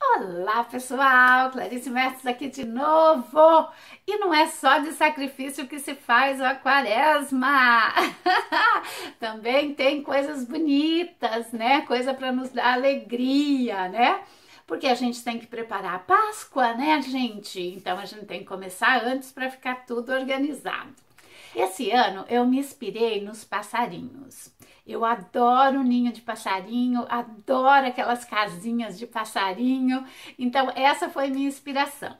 Olá pessoal, Clarice Mestres aqui de novo. E não é só de sacrifício que se faz a quaresma. Também tem coisas bonitas, né? Coisa para nos dar alegria, né? Porque a gente tem que preparar a Páscoa, né, gente? Então a gente tem que começar antes para ficar tudo organizado. Esse ano eu me inspirei nos passarinhos. Eu adoro ninho de passarinho, adoro aquelas casinhas de passarinho. Então essa foi minha inspiração.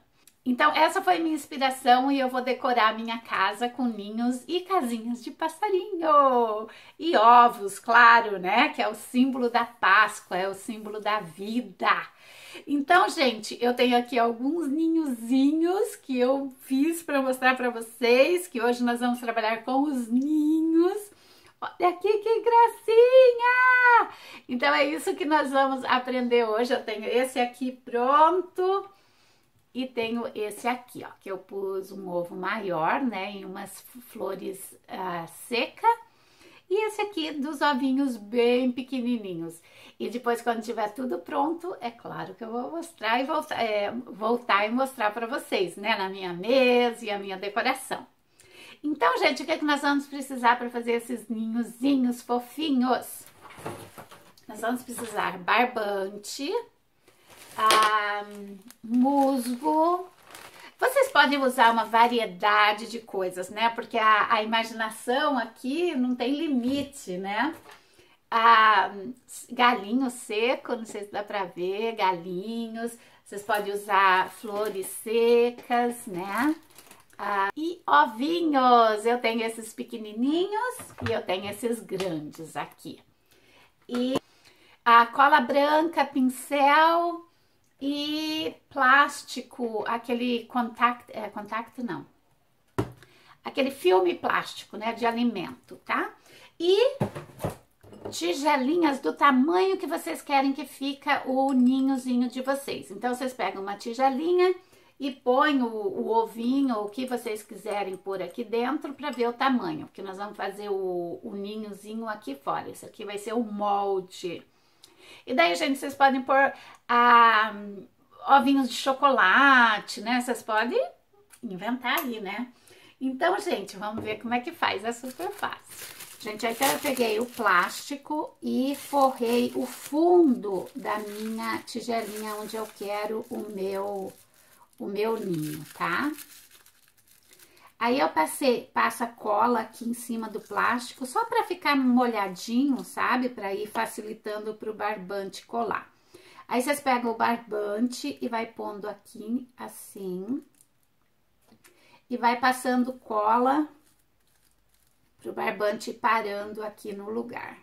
E eu vou decorar minha casa com ninhos e casinhas de passarinho. E ovos, claro, né? Que é o símbolo da Páscoa, é o símbolo da vida. Então, gente, eu tenho aqui alguns ninhozinhos que eu fiz para mostrar para vocês, que hoje nós vamos trabalhar com os ninhos. Olha aqui que gracinha! Então é isso que nós vamos aprender hoje. Eu tenho esse aqui pronto e tenho esse aqui, ó, que eu pus um ovo maior, né, em umas flores secas. E esse aqui dos ovinhos bem pequenininhos. E depois, quando tiver tudo pronto, é claro que eu vou mostrar e voltar e mostrar para vocês, né? Na minha mesa e a minha decoração. Então, gente, o que é que nós vamos precisar para fazer esses ninhozinhos fofinhos? Nós vamos precisar barbante, musgo. Vocês podem usar uma variedade de coisas, né? Porque a imaginação aqui não tem limite, né? Galinho seco, não sei se dá pra ver, galinhos. Vocês podem usar flores secas, né? E ovinhos. Eu tenho esses pequenininhos e eu tenho esses grandes aqui. E a cola branca, pincel e plástico, aquele contact não, aquele filme plástico, né, de alimento, tá? E tigelinhas do tamanho que vocês querem que fica o ninhozinho de vocês. Então, vocês pegam uma tigelinha e põem o ovinho, ou o que vocês quiserem pôr aqui dentro para ver o tamanho, porque nós vamos fazer o ninhozinho aqui fora. Esse aqui vai ser o molde. E daí, gente, vocês podem pôr ovinhos de chocolate, né? Vocês podem inventar aí, né? Então, gente, vamos ver como é que faz. É super fácil. Gente, então eu peguei o plástico e forrei o fundo da minha tigelinha onde eu quero o meu ninho, tá? Aí eu passo a cola aqui em cima do plástico, só para ficar molhadinho, sabe? Para ir facilitando para o barbante colar. Aí vocês pegam o barbante e vai pondo aqui, assim. E vai passando cola para o barbante parando aqui no lugar.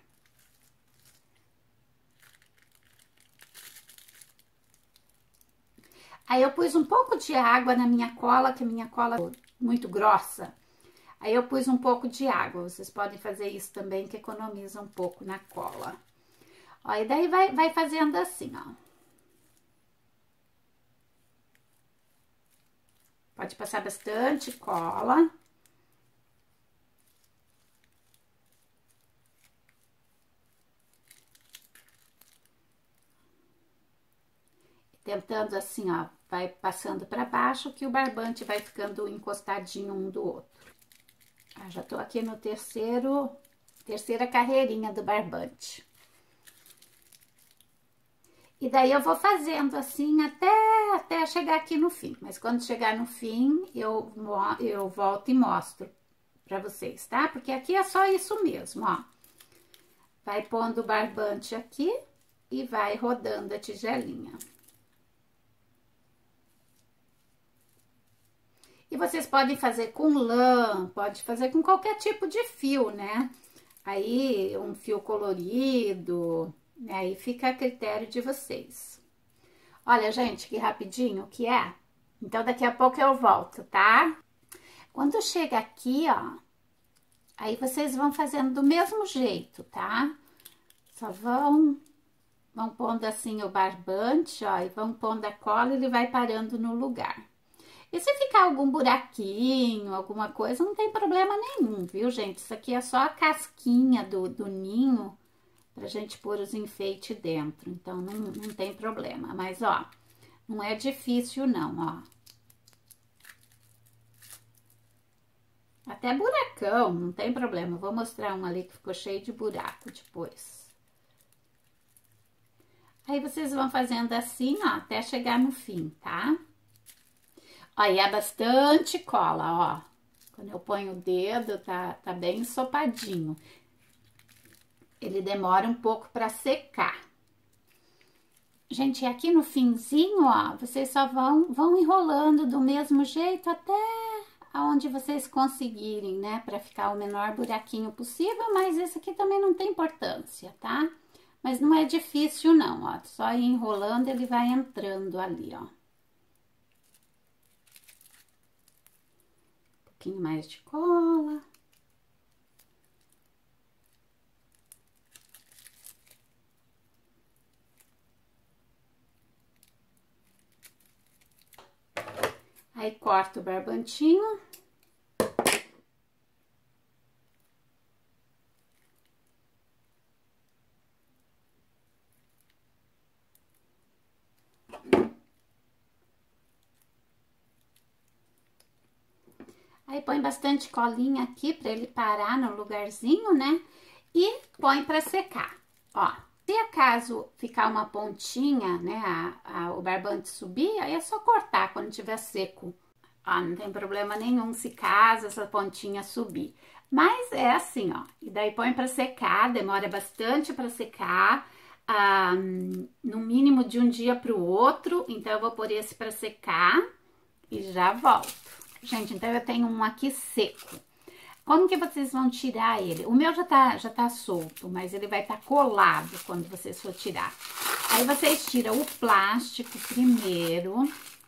Aí eu pus um pouco de água na minha cola, que a minha cola é muito grossa. Aí eu pus um pouco de água, vocês podem fazer isso também, que economiza um pouco na cola. Ó, e daí vai fazendo assim, ó. Pode passar bastante cola. Tentando assim, ó, vai passando para baixo, que o barbante vai ficando encostadinho um do outro. Já tô aqui no terceira carreirinha do barbante. E daí eu vou fazendo assim até chegar aqui no fim. Mas quando chegar no fim, eu volto e mostro pra vocês, tá? Porque aqui é só isso mesmo, ó. Vai pondo o barbante aqui e vai rodando a tigelinha. E vocês podem fazer com lã, pode fazer com qualquer tipo de fio, né? Aí, um fio colorido, né? Aí fica a critério de vocês. Olha, gente, que rapidinho que é. Então, daqui a pouco eu volto, tá? Quando chega aqui, ó, aí vocês vão fazendo do mesmo jeito, tá? Só vão pondo assim o barbante, ó, e vão pondo a cola e ele vai parando no lugar. E se ficar algum buraquinho, alguma coisa, não tem problema nenhum, viu, gente? Isso aqui é só a casquinha do ninho pra gente pôr os enfeites dentro, então não tem problema. Mas, ó, Não é difícil não, ó. Até buracão, não tem problema. Vou mostrar um ali que ficou cheio de buraco depois. Aí vocês vão fazendo assim, ó, até chegar no fim, tá? Ó, e é bastante cola, ó. Quando eu ponho o dedo, tá bem ensopadinho. Ele demora um pouco para secar. Gente, aqui no finzinho, ó, vocês só vão enrolando do mesmo jeito até aonde vocês conseguirem, né? Para ficar o menor buraquinho possível, mas esse aqui também não tem importância, tá? Mas não é difícil não, ó. Só ir enrolando, ele vai entrando ali, ó. Um pouquinho mais de cola. Aí, corto o barbantinho. Aí, põe bastante colinha aqui pra ele parar no lugarzinho, né? E põe pra secar, ó. Se acaso ficar uma pontinha, né, o barbante subir, aí é só cortar quando tiver seco. Ó, não tem problema nenhum se caso essa pontinha subir. Mas é assim, ó. E daí põe pra secar, demora bastante pra secar, no mínimo de um dia pro outro. Então, eu vou pôr esse pra secar e já volto. Gente, então eu tenho um aqui seco. Como que vocês vão tirar ele? O meu já tá solto, mas ele vai estar colado quando vocês for tirar. Aí vocês tiram o plástico primeiro.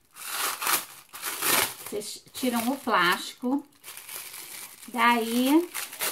Vocês tiram o plástico. Daí,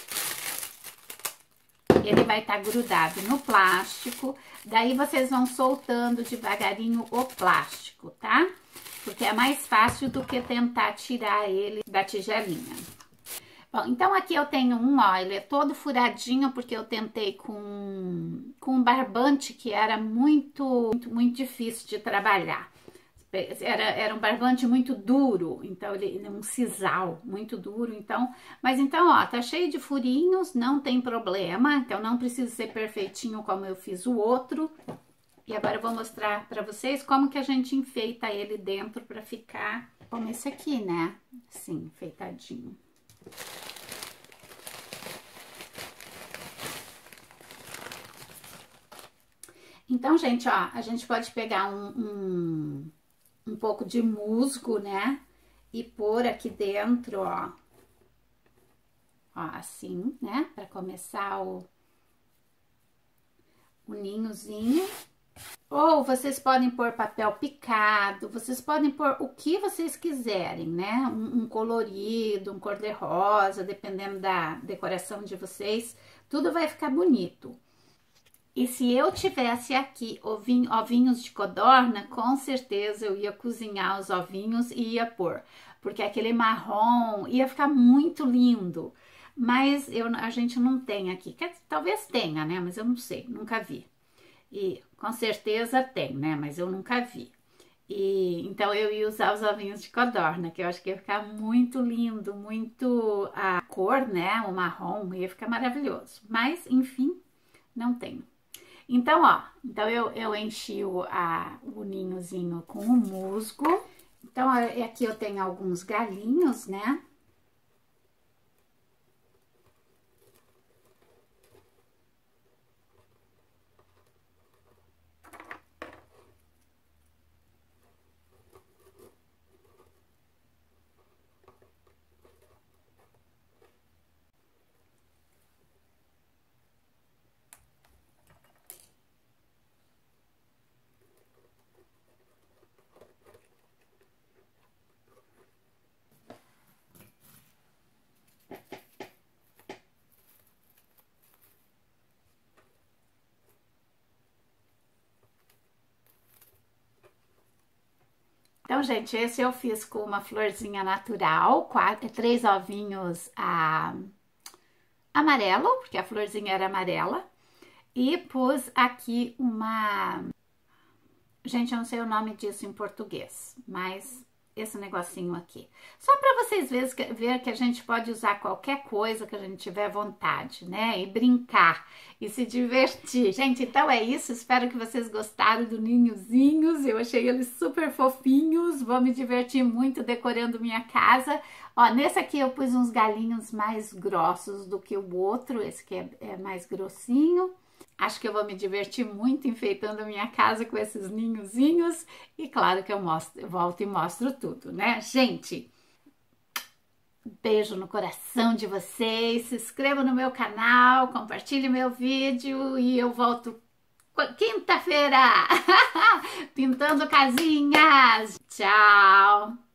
ele vai estar grudado no plástico. Daí, vocês vão soltando devagarinho o plástico, tá? Porque é mais fácil do que tentar tirar ele da tigelinha. Bom, então aqui eu tenho um, ó, ele é todo furadinho porque eu tentei com um barbante que era muito difícil de trabalhar. Era um barbante muito duro, então ele é um sisal muito duro, então, mas então, ó, tá cheio de furinhos, não tem problema, então não precisa ser perfeitinho como eu fiz o outro. E agora eu vou mostrar pra vocês como que a gente enfeita ele dentro pra ficar como esse aqui, né? Assim, enfeitadinho. Então, gente, ó, a gente pode pegar um pouco de musgo, né? E pôr aqui dentro, ó. Ó, assim, né? Pra começar o ninhozinho. Ou vocês podem pôr papel picado, vocês podem pôr o que vocês quiserem, né? Um colorido, um cor-de-rosa, dependendo da decoração de vocês, tudo vai ficar bonito. E se eu tivesse aqui ovinhos de codorna, com certeza eu ia cozinhar os ovinhos e ia pôr, porque aquele marrom ia ficar muito lindo. Mas a gente não tem aqui, talvez tenha, né? Mas eu não sei, nunca vi. E com certeza tem, né? Mas eu nunca vi. E então eu ia usar os ovinhos de codorna, que eu acho que ia ficar muito lindo, muito a cor, né? O marrom, ia ficar maravilhoso. Mas, enfim, não tenho. Então, ó, então eu enchi o ninhozinho com o musgo. Então, aqui eu tenho alguns galinhos, né? Então, gente, esse eu fiz com uma florzinha natural, 3 ovinhos amarelo, porque a florzinha era amarela, e pus aqui Gente, eu não sei o nome disso em português, mas esse negocinho aqui. Só para vocês ver que a gente pode usar qualquer coisa que a gente tiver vontade, né? E brincar e se divertir. Gente, então é isso. Espero que vocês gostaram do ninhozinhos. Eu achei eles super fofinhos. Vou me divertir muito decorando minha casa. Ó, nesse aqui eu pus uns galinhos mais grossos do que o outro. Esse aqui é mais grossinho. Acho que eu vou me divertir muito enfeitando a minha casa com esses ninhozinhos. E claro que eu volto e mostro tudo, né? Gente, beijo no coração de vocês. Se inscreva no meu canal, compartilhe meu vídeo e eu volto quinta-feira pintando casinhas. Tchau!